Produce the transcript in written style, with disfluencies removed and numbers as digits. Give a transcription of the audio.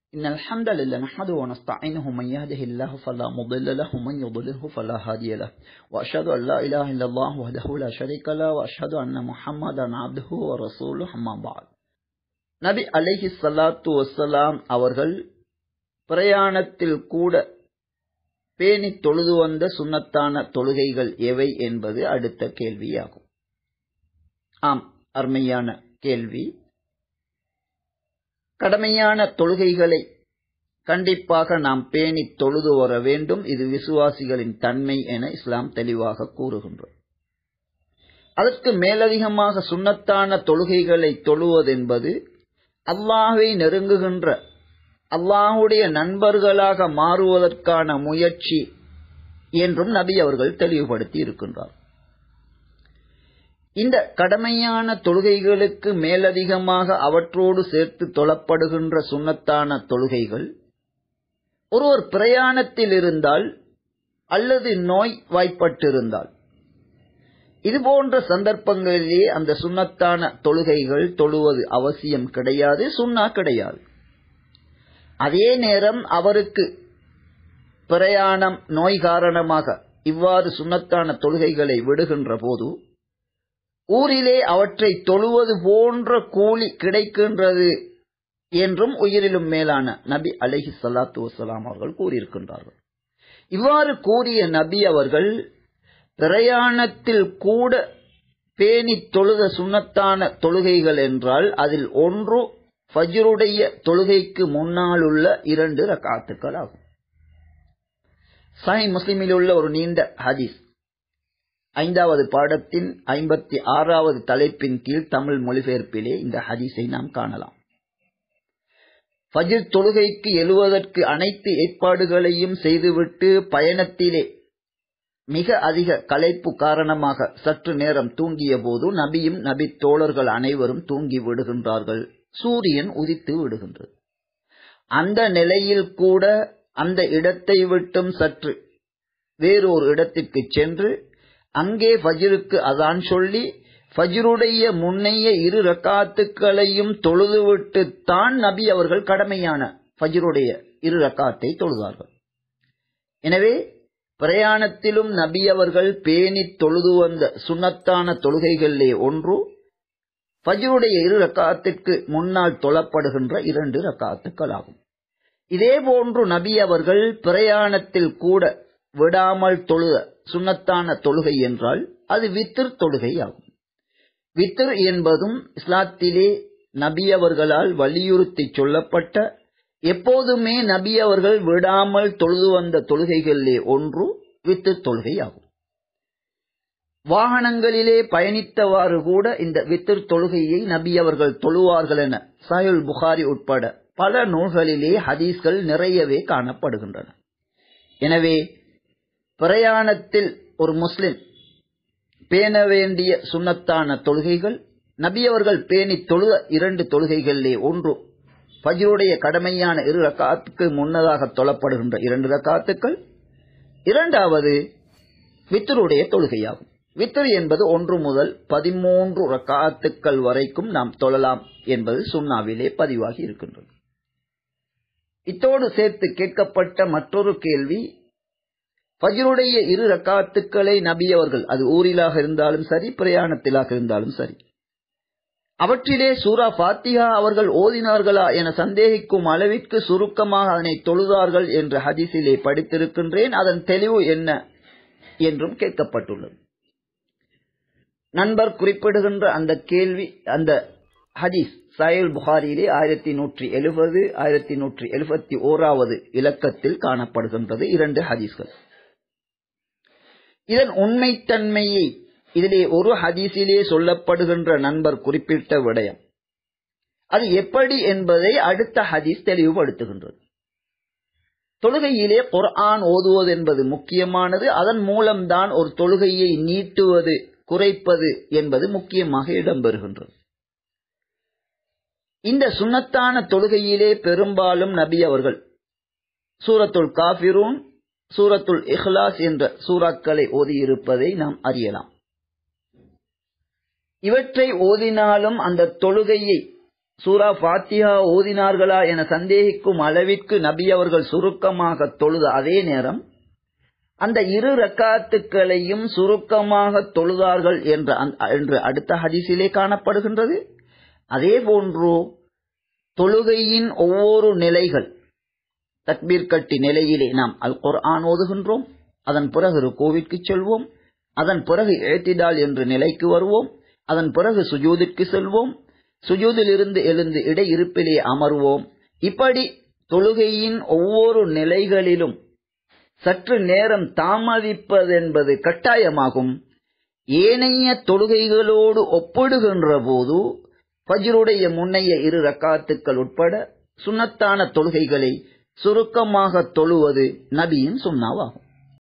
إن الحمد لله نحمده ونستعينه من يهده الله فلا مضل له ومن يضلله فلا هادي له وأشهد أن لا إله إلا الله وحده لا شريك له وأشهد أن محمدا عبده ورسوله أما بعد. நபி அலைஹி ஸலாத்து வஸ்ஸலாம் அவர்கள் பிரயாணத்தில் கூட பேணி தொழுது வந்த சுன்னத்தான தொழுகைகள் எவை என்பது அடுத்த கேள்வியாகும். ஆம், அருமையான கேள்வி. கடமையான தொழுகைகளை கண்டிப்பாக நாம் பேணி தொழுது வர வேண்டும். இது விசுவாசிகளின் தன்மை என இஸ்லாம் தெளிவாக கூறுகின்றது. அதற்கு மேலதிகமாக சுன்னத்தான தொழுகைகளை தொழுவதென்பது அல்லாஹ்வை நெருங்குகின்ற, அல்லாஹ்வுடைய நண்பர்களாக மாறுவதற்கான முயற்சி என்றும் நபி அவர்கள் தெளிவுபடுத்தி இருக்கின்றார். இந்த கடமையான தொழுகைகளுக்கு மேலதிகமாக அவற்றோடு சேர்த்து தொழப்படுகின்ற சுன்னத்தான தொழுகைகள் ஒருவர் பிரயாணத்தில் இருந்தால் அல்லது நோய் வாய்ப்பட்டிருந்தால் இதுபோன்ற சந்தர்ப்பங்களிலே அந்த சுன்னத்தான தொழுகைகள் தொழுவது அவசியம் கிடையாது, சுன்னா கிடையாது. அதே நேரம் அவருக்கு பிரயாணம் நோய் காரணமாக இவ்வாறு சுன்னத்தான தொழுகைகளை விடுகின்ற போது ஊரிலே அவற்றை தொழுவது போன்ற கூலி கிடைக்கின்றது என்றும் உயிரிலும் மேலான நபி அலைஹி ஸலாத்து வஸ்ஸலாம் அவர்கள் கூறியிருக்கின்றார்கள். இவ்வாறு கூறிய நபி அவர்கள் பிரயாணத்தில் கூட பேணி தொழுத சுன்னத்தான தொழுகைகள் என்றால் அதில் ஒன்று ஃபஜ்ருடைய தொழுகைக்கு முன்னால் உள்ள 2 ரக்காத்துக்கள் ஆகும். சஹீஹ் முஸ்லிமில் உள்ள ஒரு நீண்ட ஹதீஸ் 5வது பாடத்தின் 56வது தலைப்பின் கீழ் தமிழ் மொழிபெயர்ப்பிலே இந்த ஹதீஸை நாம் காணலாம். ஃபஜ்ர் தொழுகைக்கு எழுவதற்கு அனைத்து ஏற்பாடுகளையும் செய்துவிட்டு பயணத்திலே மிக அதிக களைப்பு காரணமாக சற்று நேரம் தூங்கிய போது நபியும் நபி தோழர்கள் அனைவரும் தூங்கி விடுகின்றார்கள். சூரியன் உதித்து விடுகின்றது. அந்த நிலையில் கூட அந்த இடத்தை விட்டும் சற்று வேறொரு இடத்திற்கு சென்று அங்கே ஃபஜ்ருக்கு அதான் சொல்லி ஃபஜ்ருடைய முன்னைய 2 ரக்காத்துக்களையும் தொழுதுவிட்டு தான் நபி அவர்கள் கடமையான ஃபஜ்ருடைய 2 ரக்காத்தை தொழுதார்கள். எனவே பிரயாணத்திலும் நபி அவர்கள் பேணி தொழுது வந்த சுன்னத்தான தொழுகைகளிலே ஒன்று ஃபஜ்ருடைய 2 ரக்காத்துக்கு முன்னால் தொழப்படுகின்ற 2 ரக்காத்துக்கள் ஆகும். இதே போன்று நபி அவர்கள் பிரயாணத்தில் கூட விடாமல் தொழுத சுன்னத்தான தொழுகை என்றால் அது வித்ர் தொழுகை ஆகும். வித்ர் என்பதும் இஸ்லாத்திலே நபி அவர்களால் வலியுறுத்தி சொல்லப்பட்ட, எப்போதுமே நபி அவர்கள் விடாமல் தொழுது வந்த தொழுகைகளிலே ஒன்று வித்ர் தொழுகை ஆகும். வாகனங்களிலே பயணித்தவாறு கூட இந்த வித்ர் தொழுகையை நபி அவர்கள் தொழுவார்கள் என சஹீஹ் புகாரி உட்பட பல நூல்களிலே ஹதீஸ்கள் நிறையவே காணப்படுகின்றன. எனவே பிரயாணத்தில் ஒரு முஸ்லிம் பேண வேண்டிய சுன்னத்தான தொழுகைகள் நபி அவர்கள் பேணி தொழுத 2 தொழுகைகளிலே ஒன்று ஃபஜ்ருடைய கடமையான 2 ரக்காத்துக்கு முன்னதாக தொழப்படுகின்ற 2 ரக்காத்துக்கள், 2வது வித்ருடைய தொழுகையாகும். வித்ர் என்பது 1 முதல் 13 ரக்காத்துக்கள் வரைக்கும் நாம் தொழலாம் என்பது சுன்னாவிலே பதிவாகி இருக்கின்றது. இத்தோடு சேர்த்து கேட்கப்பட்ட மற்றொரு கேள்வி, ஃபஜ்ருடைய 2 ரக்காத்துக்களை நபி அவர்கள் அது ஊரிலாக இருந்தாலும் சரி பிரயாணத்திலாக இருந்தாலும் சரி அவற்றிலே சூரா ஃபாத்திஹா அவர்கள் ஓதினார்களா என சந்தேகிக்கும் அளவிற்கு சுருக்கமாக அதனை தொழுதார்கள் என்ற ஹதீஸிலே படித்திருக்கின்றேன். அதன் தெளிவு என்ன என்றும் கேட்கப்பட்டுள்ளது. நண்பர் குறிப்பிடுகின்ற அந்த கேள்வி, அந்த ஹதீஸ் சஹீஹ் புகாரியிலே 1170 1171வது இலக்கத்தில் காணப்படுகின்றது. 2 ஹதீஸ்கள். இதன் உண்மைத்தன்மையை இதிலே ஒரு ஹதீஸிலே சொல்லப்படுகின்ற நண்பர் குறிப்பிட்ட விடயம் அது எப்படி என்பதை அடுத்த ஹதீஸ் தெளிவுபடுத்துகின்றது. தொழுகையிலே குர்ஆன் ஓதுவது என்பது முக்கியமானது. அதன் மூலம்தான் ஒரு தொழுகையை நீட்டுவது, குறைப்பது என்பது முக்கியமாக இடம்பெறுகின்றது. இந்த சுன்னத்தான தொழுகையிலே பெரும்பாலும் நபி அவர்கள் சூரத்துல் காஃபிரூன், சூரத்துல் இஹ்லாஸ் என்ற சூறாக்களை ஓதியிருப்பதை நாம் அறியலாம். இவற்றை ஓதினாலும் அந்த தொழுகையை சூரா ஃபாத்திஹா ஓதினார்களா என சந்தேகிக்கும் அளவிற்கு நபி அவர்கள் சுருக்கமாக தொழுத அதே நேரம் அந்த 2 ரக்காத்துக்களையும் சுருக்கமாக தொழுதார்கள் என்று அடுத்த ஹதீஸிலே காணப்படுகின்றது. அதே போன்று தொழுகையின் ஒவ்வொரு நிலைகள், தக்பீர் கட்டி நிலையிலே நாம் அல் குர்ஆன் ஓதுகின்றோம், அதன் பிறகு ருக்கூவிற்கு செல்வோம், அதன் பிறகு இஅ்திதால் என்ற நிலைக்கு வருவோம், அதன் பிறகு சுஜூதிற்கு செல்வோம், சுஜூதிலிருந்து எழுந்து இடையிருப்பிலே அமர்வோம். இப்படி தொழுகையின் ஒவ்வொரு நிலைகளிலும் சற்று நேரம் தாமதிப்பதென்பது கட்டாயமாகும். ஏனைய தொழுகைகளோடு ஒப்பிடுகின்ற போது ஃபஜ்ருடைய முன்னைய 2 ரக்காத்துக்கள் உட்பட சுன்னத்தான தொழுகைகளை சுருக்கமாக தொழுவது நபியின் சுன்னாவாகும்.